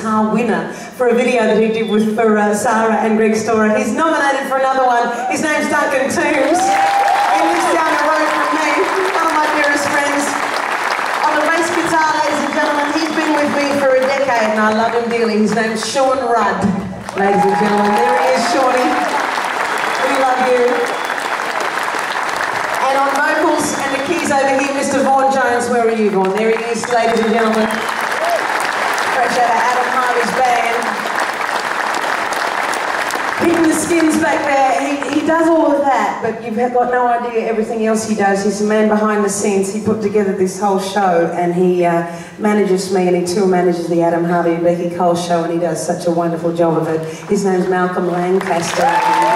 guitar winner for a video that he did for Sarah and Greg Storer. He's nominated for another one. His name's Duncan Toombs. He lives down the road from me, one of my dearest friends. On the bass guitar, ladies and gentlemen, he's been with me for a decade and I love him dearly. His name's Sean Rudd. Ladies and gentlemen, there he is, Shawnee. We love you. And on vocals and the keys over here, Mr. Vaughan Jones. Where are you, Vaughan? There he is, ladies and gentlemen. Fresh out of Adam Harvey's band. Keeping the skins back there. He does all of that, but you've got no idea everything else he does. He's the man behind the scenes. He put together this whole show, and he manages me, and he tour manages the Adam Harvey Becky Cole show, and he does such a wonderful job of it. His name's Malcolm Lancaster.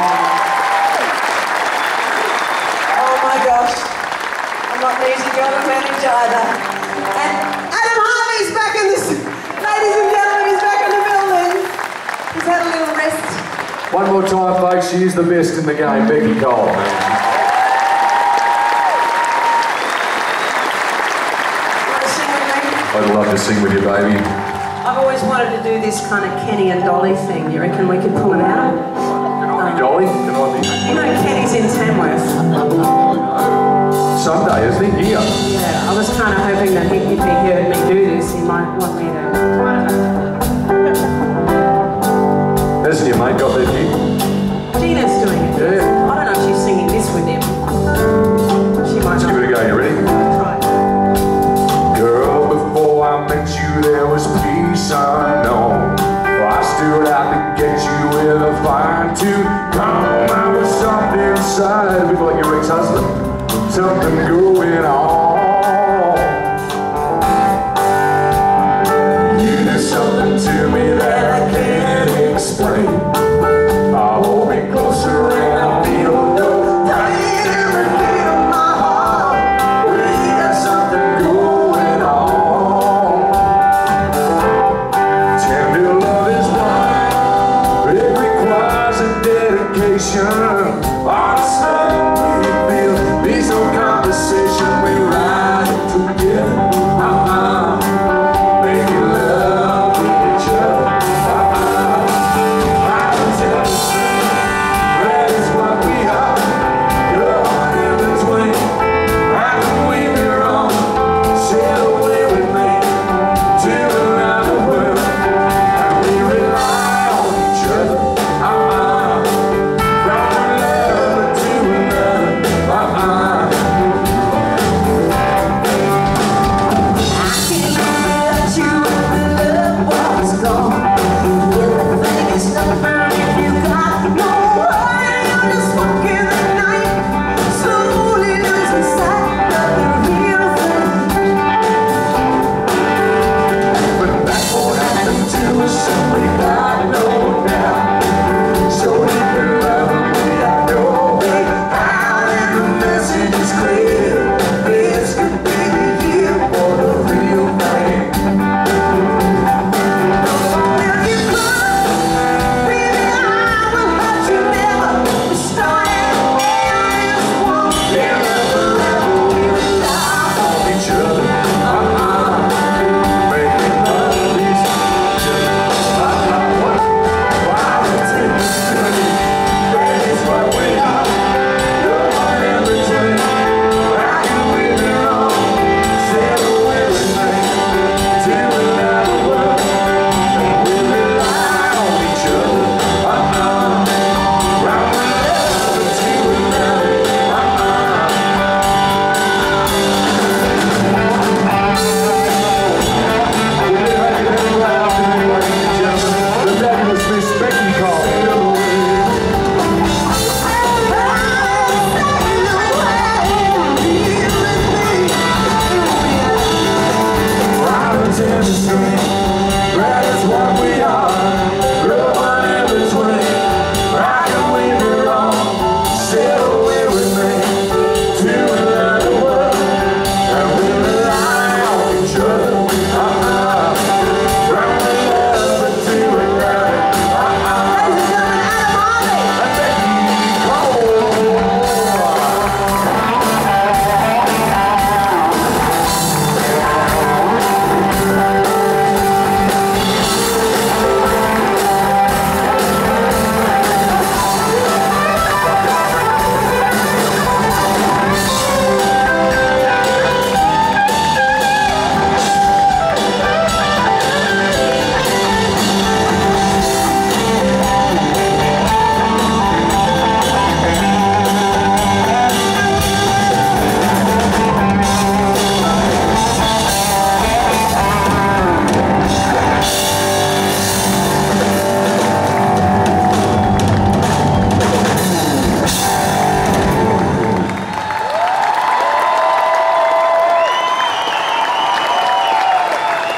Oh my gosh, I'm not an easy girl to manage either. And Adam Harvey's back in this, ladies and gentlemen, he's back in the building. He's had a little rest. One more time, folks, she is the best in the game, Becky Cole. I'd love to sing with you, baby. I've always wanted to do this kind of Kenny and Dolly thing. You reckon we could pull it out? Can I be Dolly? Can I be? You know Kenny's in Tamworth. Someday, isn't he? Here. Yeah, I was kind of hoping that if he heard me do this, he might want me to...